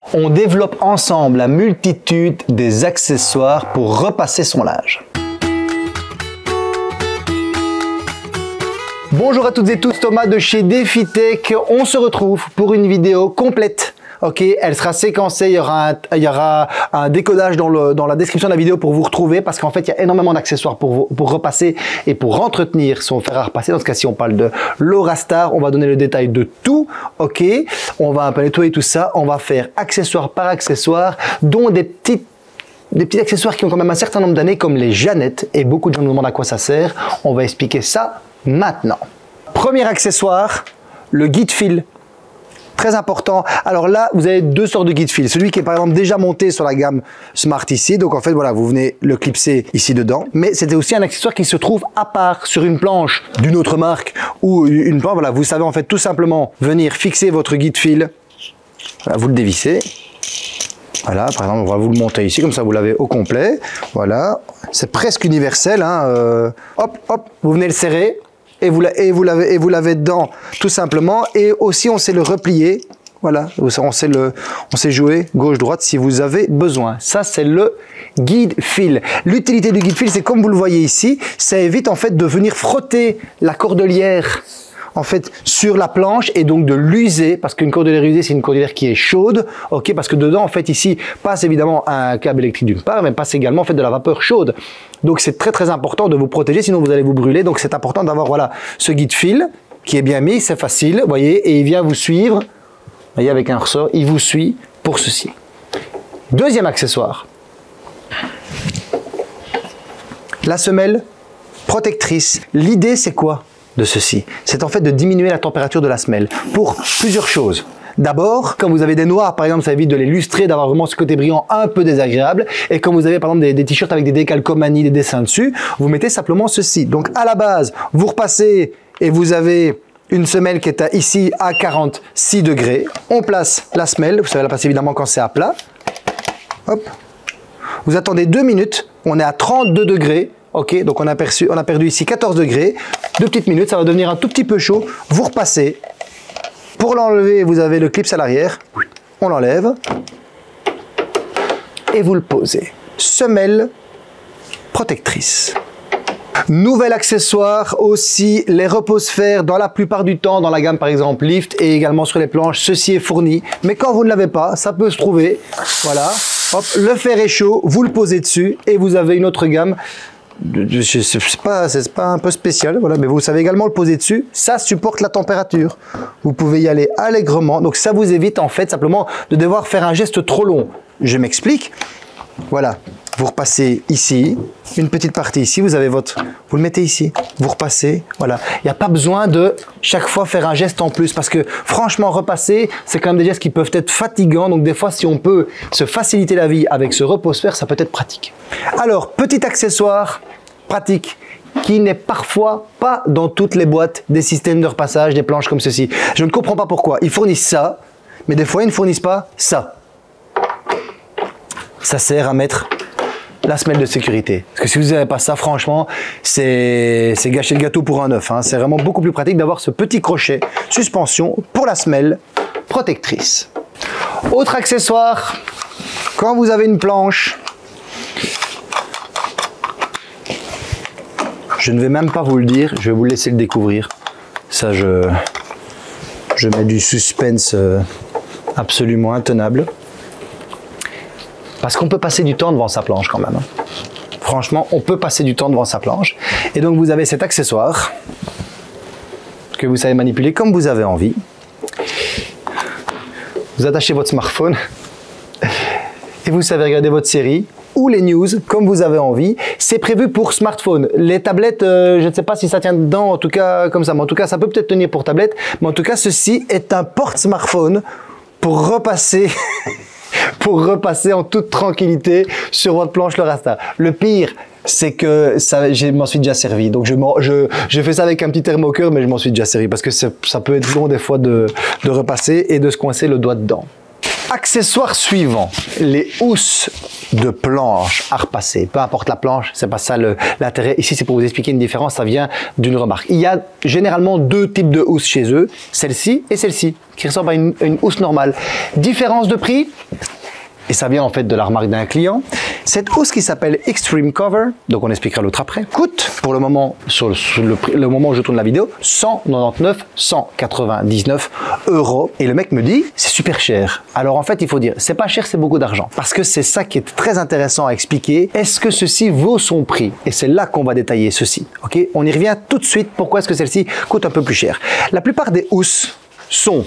On développe ensemble la multitude des accessoires pour repasser son linge. Bonjour à toutes et tous, Thomas de chez DefiTech. On se retrouve pour une vidéo complète. Ok, elle sera séquencée, il y aura un décodage dans la description de la vidéo pour vous retrouver parce qu'en fait, il y a énormément d'accessoires pour repasser et pour entretenir son fer à repasser. Dans ce cas-ci, on parle de l'Aurastar. On va donner le détail de tout. Ok, on va un peu nettoyer tout ça. On va faire accessoire par accessoire, dont des petits accessoires qui ont quand même un certain nombre d'années, comme les Jeannettes. Et beaucoup de gens nous demandent à quoi ça sert. On va expliquer ça maintenant. Premier accessoire, le guide-fil. Très important. Alors là, vous avez deux sortes de guide-fil. Celui qui est par exemple déjà monté sur la gamme Smart ici. Donc en fait, voilà, vous venez le clipser ici dedans. Mais c'était aussi un accessoire qui se trouve à part sur une planche d'une autre marque ou une planche. Voilà, vous savez en fait tout simplement venir fixer votre guide-fil. Voilà, vous le dévissez. Voilà, par exemple, on va vous le monter ici, comme ça vous l'avez au complet. Voilà, c'est presque universel. Hein. Hop, hop, vous venez le serrer. Et vous l'avez dedans tout simplement. Et aussi on sait le replier. Voilà, on sait jouer gauche-droite si vous avez besoin. Ça c'est le guide-fil. L'utilité du guide-fil, c'est comme vous le voyez ici, ça évite en fait de venir frotter la cordelière en fait sur la planche et donc de l'user, parce qu'une cordelière usée c'est une cordelière qui est chaude, ok, parce que dedans en fait ici passe évidemment un câble électrique d'une part, mais passe également en fait de la vapeur chaude. Donc c'est très important de vous protéger, sinon vous allez vous brûler. Donc c'est important d'avoir voilà ce guide-fil qui est bien mis, c'est facile, vous voyez, et il vient vous suivre, vous voyez, avec un ressort, il vous suit pour ceci. Deuxième accessoire, la semelle protectrice. L'idée c'est quoi de ceci? C'est en fait de diminuer la température de la semelle pour plusieurs choses. D'abord, quand vous avez des noirs, par exemple, ça évite de les lustrer, d'avoir vraiment ce côté brillant un peu désagréable. Et quand vous avez par exemple des t-shirts avec des décalcomanies, des dessins dessus, vous mettez simplement ceci. Donc à la base, vous repassez et vous avez une semelle qui est ici à 46 degrés. On place la semelle, vous savez la placer évidemment quand c'est à plat. Hop. Vous attendez 2 minutes, on est à 32 degrés. Ok, donc on a perdu ici 14 degrés. 2 petites minutes, ça va devenir un tout petit peu chaud. Vous repassez. Pour l'enlever, vous avez le clip à l'arrière. On l'enlève. Et vous le posez. Semelle protectrice. Nouvel accessoire aussi, les repose-fer dans la plupart du temps, dans la gamme par exemple Lift et également sur les planches, ceci est fourni. Mais quand vous ne l'avez pas, ça peut se trouver. Voilà. Hop, le fer est chaud, vous le posez dessus et vous avez une autre gamme. C'est pas un peu spécial, voilà, mais vous savez également le poser dessus, ça supporte la température. Vous pouvez y aller allègrement, donc ça vous évite en fait simplement de devoir faire un geste trop long. Je m'explique, voilà, vous repassez ici, une petite partie ici, vous le mettez ici, vous repassez, voilà. Il n'y a pas besoin de chaque fois faire un geste en plus parce que franchement repasser, c'est quand même des gestes qui peuvent être fatigants, donc des fois si on peut se faciliter la vie avec ce repose-fer, ça peut être pratique. Alors, petit accessoire pratique qui n'est parfois pas dans toutes les boîtes des systèmes de repassage, des planches comme ceci. Je ne comprends pas pourquoi. Ils fournissent ça, mais des fois ils ne fournissent pas ça. Ça sert à mettre la semelle de sécurité. Parce que si vous n'avez pas ça, franchement, c'est gâcher le gâteau pour un œuf. Hein. C'est vraiment beaucoup plus pratique d'avoir ce petit crochet suspension pour la semelle protectrice. Autre accessoire, quand vous avez une planche, je ne vais même pas vous le dire, je vais vous laisser le découvrir. Ça, je mets du suspense absolument intenable. Parce qu'on peut passer du temps devant sa planche quand même. Franchement, on peut passer du temps devant sa planche. Et donc, vous avez cet accessoire que vous savez manipuler comme vous avez envie. Vous attachez votre smartphone et vous savez regarder votre série ou les news comme vous avez envie. C'est prévu pour smartphone. Les tablettes, je ne sais pas si ça tient dedans, en tout cas comme ça. Mais en tout cas, ça peut peut-être tenir pour tablette. Mais en tout cas, ceci est un porte-smartphone pour repasser... pour repasser en toute tranquillité sur votre planche l'Aurastar. Le pire, c'est que je m'en suis déjà servi. Donc je fais ça avec un petit thermocœur, mais je m'en suis déjà servi parce que ça peut être long des fois de repasser et de se coincer le doigt dedans. Accessoire suivant, les housses de planche à repasser. Peu importe la planche, c'est pas ça l'intérêt. Ici, c'est pour vous expliquer une différence, ça vient d'une remarque. Il y a généralement deux types de housses chez eux, celle-ci et celle-ci, qui ressemblent à une housse normale. Différence de prix, et ça vient en fait de la remarque d'un client. Cette housse qui s'appelle Extreme Cover, donc on expliquera l'autre après, coûte pour le moment, sur le moment où je tourne la vidéo, 199 €. Et le mec me dit, c'est super cher. Alors en fait, il faut dire, c'est pas cher, c'est beaucoup d'argent. Parce que c'est ça qui est très intéressant à expliquer. Est-ce que ceci vaut son prix? Et c'est là qu'on va détailler ceci. Ok, on y revient tout de suite. Pourquoi est-ce que celle-ci coûte un peu plus cher? La plupart des housses sont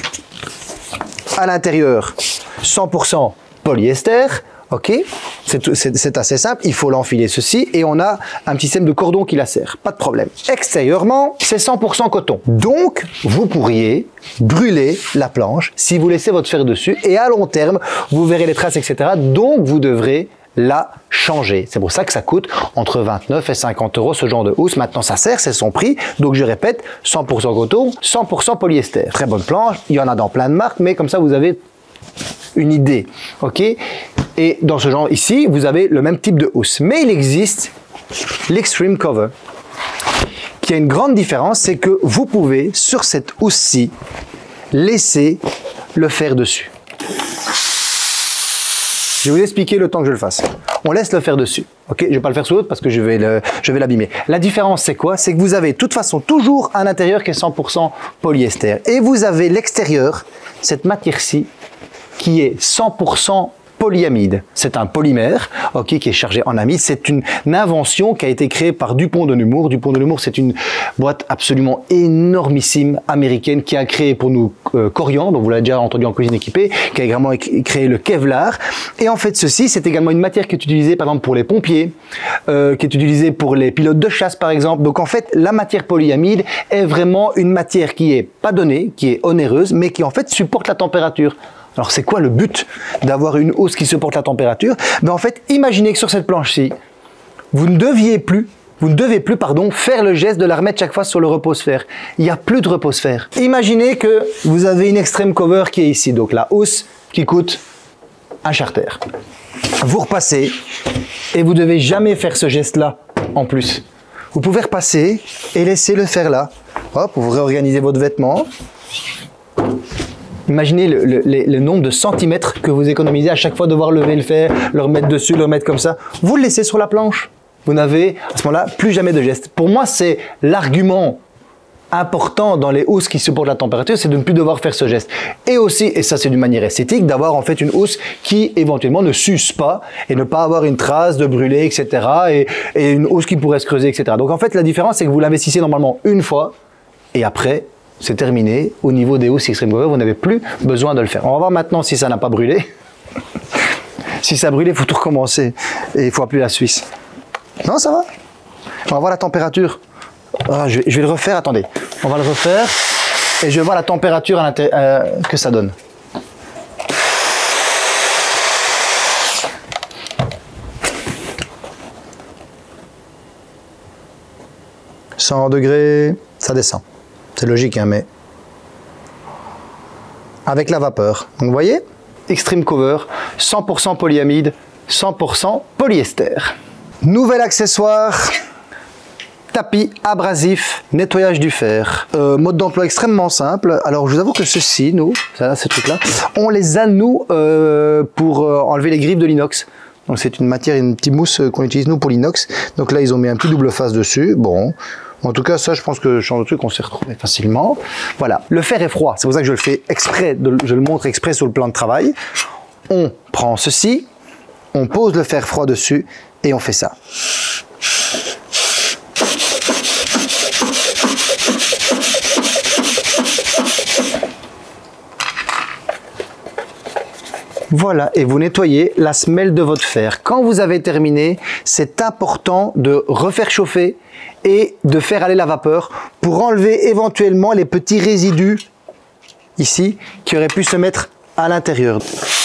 à l'intérieur 100% polyester, ok, c'est assez simple, il faut l'enfiler ceci et on a un petit système de cordon qui la serre, pas de problème. Extérieurement, c'est 100% coton, donc vous pourriez brûler la planche si vous laissez votre fer dessus et à long terme, vous verrez les traces, etc. Donc vous devrez la changer. C'est pour ça que ça coûte entre 29 et 50 € ce genre de housse. Maintenant, ça sert, c'est son prix. Donc, je répète, 100% coton, 100% polyester. Très bonne planche, il y en a dans plein de marques, mais comme ça, vous avez une idée, ok? Et dans ce genre ici, vous avez le même type de housse. Mais il existe l'Extreme Cover, qui a une grande différence, c'est que vous pouvez, sur cette housse-ci, laisser le fer dessus. Je vais vous expliquer le temps que je le fasse. On laisse le fer dessus. Ok, je ne vais pas le faire sous l'autre parce que je vais l'abîmer. La différence, c'est quoi? C'est que vous avez de toute façon toujours un intérieur qui est 100% polyester. Et vous avez l'extérieur, cette matière-ci, qui est 100% polyamide. C'est un polymère, ok, qui est chargé en amide. C'est une invention qui a été créée par Dupont de Nemours. Dupont de Nemours, c'est une boîte absolument énormissime américaine qui a créé pour nous Corian, dont vous l'avez déjà entendu en cuisine équipée, qui a également créé le Kevlar. Et en fait, ceci, c'est également une matière qui est utilisée par exemple pour les pompiers, qui est utilisée pour les pilotes de chasse par exemple. Donc en fait, la matière polyamide est vraiment une matière qui est pas donnée, qui est onéreuse, mais qui en fait supporte la température. Alors, c'est quoi le but d'avoir une housse qui supporte la température? Ben, en fait, imaginez que sur cette planche-ci, vous ne devez plus, faire le geste de la remettre chaque fois sur le repose-fer. Il n'y a plus de repose-fer. Imaginez que vous avez une Extreme Cover qui est ici, donc la housse qui coûte un charter. Vous repassez et vous ne devez jamais faire ce geste-là en plus. Vous pouvez repasser et laisser le fer là. Hop, vous réorganisez votre vêtement. Imaginez le nombre de centimètres que vous économisez à chaque fois devoir lever le fer, le remettre dessus, le remettre comme ça. Vous le laissez sur la planche. Vous n'avez à ce moment-là plus jamais de geste. Pour moi, c'est l'argument important dans les housses qui supportent la température, c'est de ne plus devoir faire ce geste. Et aussi, et ça c'est d'une manière esthétique, d'avoir en fait une housse qui éventuellement ne s'use pas et ne pas avoir une trace de brûlé, etc. Et une housse qui pourrait se creuser, etc. Donc en fait, la différence, c'est que vous l'investissez normalement une fois et après, c'est terminé. Au niveau des housses Extreme Cover, vous n'avez plus besoin de le faire. On va voir maintenant si ça n'a pas brûlé. Si ça a brûlé, il faut tout recommencer. Et il faut appeler la Suisse. Non, ça va. On va voir la température. Ah, je vais le refaire, attendez. On va le refaire. Et je vais voir la température que ça donne. « 100 degrés, ça descend. » C'est logique, hein, mais avec la vapeur. Donc, vous voyez, Extreme Cover, 100% polyamide, 100% polyester. Nouvel accessoire, tapis abrasif, nettoyage du fer. Mode d'emploi extrêmement simple. Alors, je vous avoue que ceci, nous, ce truc-là, on les a, nous, pour enlever les griffes de l'inox. Donc, c'est une matière, une petite mousse qu'on utilise, nous, pour l'inox. Donc là, ils ont mis un petit double face dessus. Bon. En tout cas, ça, je pense que ce genre de truc, on s'y retrouve facilement. Voilà. Le fer est froid. C'est pour ça que je le fais exprès, je le montre exprès sur le plan de travail. On prend ceci, on pose le fer froid dessus et on fait ça. Voilà, et vous nettoyez la semelle de votre fer. Quand vous avez terminé, c'est important de refaire chauffer et de faire aller la vapeur pour enlever éventuellement les petits résidus ici qui auraient pu se mettre à l'intérieur.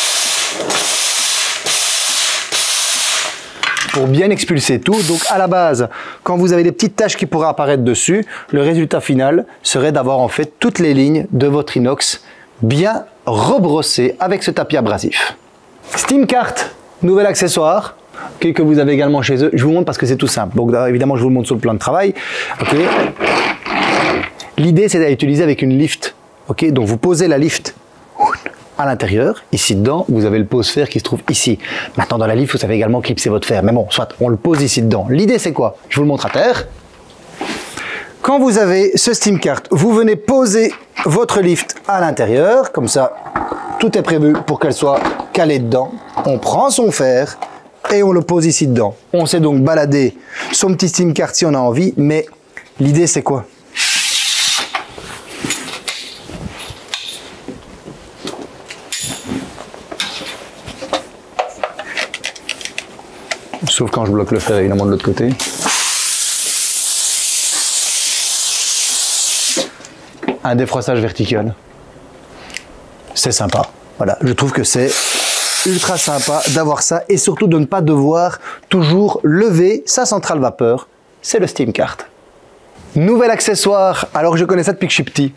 Pour bien expulser tout, donc à la base, quand vous avez des petites taches qui pourraient apparaître dessus, le résultat final serait d'avoir en fait toutes les lignes de votre inox bien rebrosser avec ce tapis abrasif. SteamCart, nouvel accessoire que vous avez également chez eux. Je vous montre parce que c'est tout simple. Donc évidemment, je vous le montre sur le plan de travail. Okay. L'idée, c'est d'utiliser avec une lift. Okay. Donc vous posez la lift à l'intérieur. Ici dedans, vous avez le pose-fer qui se trouve ici. Maintenant, dans la lift, vous savez également clipser votre fer. Mais bon, soit on le pose ici dedans. L'idée, c'est quoi? Je vous le montre à terre. Quand vous avez ce SteamCart, vous venez poser votre lift à l'intérieur. Comme ça, tout est prévu pour qu'elle soit calée dedans. On prend son fer et on le pose ici dedans. On sait donc balader son petit SteamCart si on a envie, mais l'idée c'est quoi? Sauf quand je bloque le fer évidemment de l'autre côté. Un défroissage vertical. C'est sympa. Voilà, je trouve que c'est ultra sympa d'avoir ça et surtout de ne pas devoir toujours lever sa centrale vapeur. C'est le SteamCart. Nouvel accessoire, alors que je connais ça depuis que je suis petit.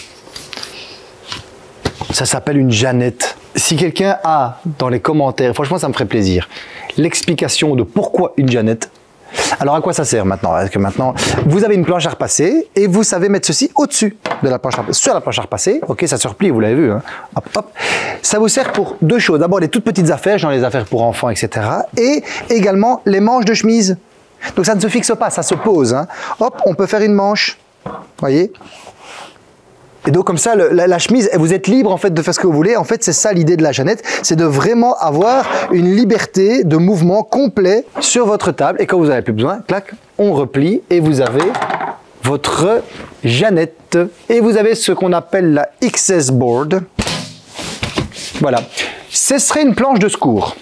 Ça s'appelle une Jeannette. Si quelqu'un a dans les commentaires, franchement ça me ferait plaisir, l'explication de pourquoi une Jeannette. Alors à quoi ça sert maintenant? Parce que maintenant, vous avez une planche à repasser et vous savez mettre ceci au-dessus de la planche à repasser. Sur la planche à repasser, ok, ça se replie, vous l'avez vu. Hein. Hop, hop. Ça vous sert pour deux choses. D'abord, les toutes petites affaires, genre les affaires pour enfants, etc. Et également les manches de chemise. Donc ça ne se fixe pas, ça se pose. Hein. Hop, on peut faire une manche. Voyez? Et donc comme ça, la chemise, vous êtes libre en fait de faire ce que vous voulez. En fait, c'est ça l'idée de la Jeannette, c'est de vraiment avoir une liberté de mouvement complet sur votre table. Et quand vous n'avez plus besoin, clac, on replie et vous avez votre Jeannette. Et vous avez ce qu'on appelle la XS Board. Voilà. Ce serait une planche de secours.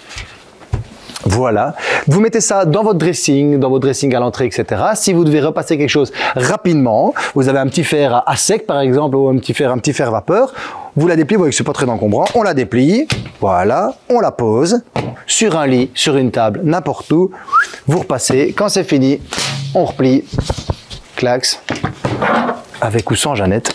Voilà, vous mettez ça dans votre dressing à l'entrée, etc. Si vous devez repasser quelque chose rapidement, vous avez un petit fer à sec par exemple, ou un petit fer vapeur, vous la dépliez, vous voyez que c'est pas très encombrant, on la déplie, voilà, on la pose sur un lit, sur une table, n'importe où, vous repassez, quand c'est fini, on replie, clax, avec ou sans Jeannette.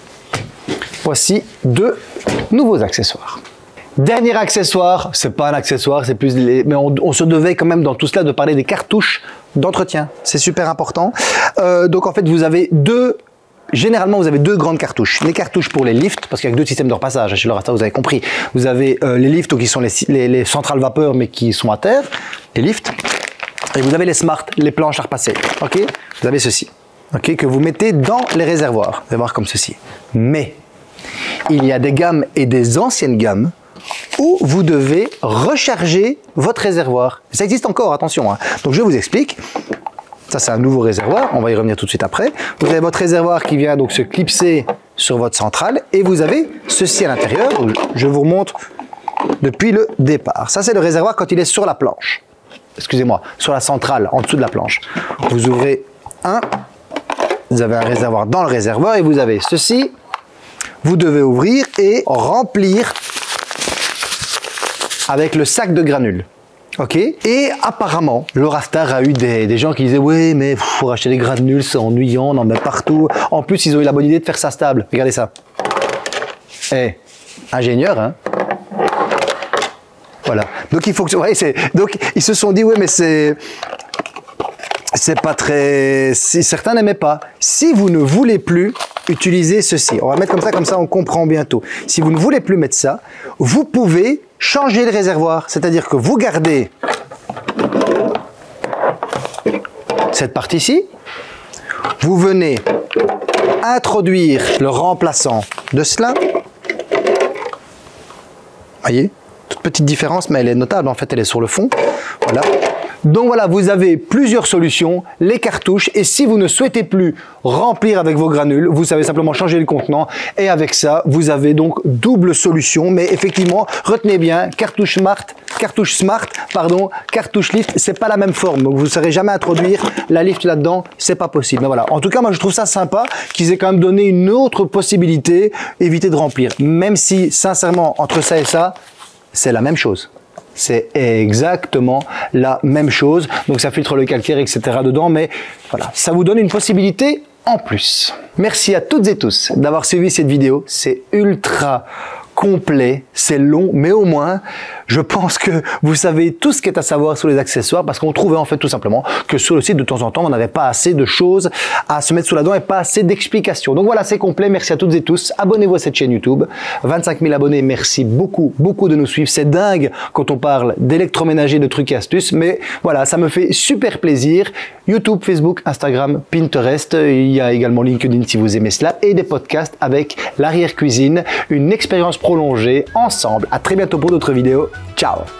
Voici deux nouveaux accessoires. Dernier accessoire, c'est pas un accessoire, c'est plus mais on se devait quand même dans tout cela de parler des cartouches d'entretien. C'est super important. Donc en fait, vous avez généralement, vous avez deux grandes cartouches. Les cartouches pour les lifts, parce qu'il y a que deux systèmes de repassage. Chez le Rasta, vous avez compris. Vous avez les lifts qui sont les centrales vapeur, mais qui sont à terre, les lifts. Et vous avez les smart, les planches à repasser. Ok, vous avez ceci. Ok, que vous mettez dans les réservoirs. Vous allez voir comme ceci. Mais il y a des gammes et des anciennes gammes où vous devez recharger votre réservoir. Ça existe encore, attention. Hein. Donc je vous explique. Ça c'est un nouveau réservoir, on va y revenir tout de suite après. Vous avez votre réservoir qui vient donc se clipser sur votre centrale et vous avez ceci à l'intérieur. Je vous remonte depuis le départ. Ça c'est le réservoir quand il est sur la planche. Excusez-moi, sur la centrale, en dessous de la planche. Vous ouvrez vous avez un réservoir dans le réservoir et vous avez ceci. Vous devez ouvrir et remplir avec le sac de granules. Ok. Et apparemment, le Rastar a eu des gens qui disaient ouais, mais faut racheter des granules, c'est ennuyant, on en met partout. En plus, ils ont eu la bonne idée de faire ça stable. Regardez ça. Ingénieur, hein. Voilà. Donc il faut que, ouais, donc ils se sont dit ouais, mais c'est pas très. Si certains n'aimaient pas. Si vous ne voulez plus utiliser ceci, on va mettre comme ça, on comprend bientôt. Si vous ne voulez plus mettre ça, vous pouvez changer le réservoir, c'est-à-dire que vous gardez cette partie-ci, vous venez introduire le remplaçant de cela. Voyez, toute petite différence, mais elle est notable, en fait elle est sur le fond. Voilà. Donc voilà, vous avez plusieurs solutions, les cartouches, et si vous ne souhaitez plus remplir avec vos granules, vous savez simplement changer le contenant, et avec ça, vous avez donc double solution. Mais effectivement, retenez bien, cartouche smart, cartouche lift, c'est pas la même forme, donc vous ne saurez jamais introduire la lift là-dedans, c'est pas possible. Mais voilà, en tout cas, moi je trouve ça sympa qu'ils aient quand même donné une autre possibilité, éviter de remplir, même si, sincèrement, entre ça et ça, c'est la même chose. C'est exactement la même chose. Donc ça filtre le calcaire, etc. dedans. Mais voilà, ça vous donne une possibilité en plus. Merci à toutes et tous d'avoir suivi cette vidéo. C'est ultra complet, c'est long, mais au moins, je pense que vous savez tout ce qui est à savoir sur les accessoires parce qu'on trouvait en fait tout simplement que sur le site de temps en temps, on n'avait pas assez de choses à se mettre sous la dent et pas assez d'explications. Donc voilà, c'est complet. Merci à toutes et tous. Abonnez-vous à cette chaîne YouTube. 25 000 abonnés. Merci beaucoup, beaucoup de nous suivre. C'est dingue quand on parle d'électroménager, de trucs et astuces, mais voilà, ça me fait super plaisir. YouTube, Facebook, Instagram, Pinterest. Il y a également LinkedIn si vous aimez cela et des podcasts avec l'arrière-cuisine, une expérience prolongée ensemble. À très bientôt pour d'autres vidéos. Ciao!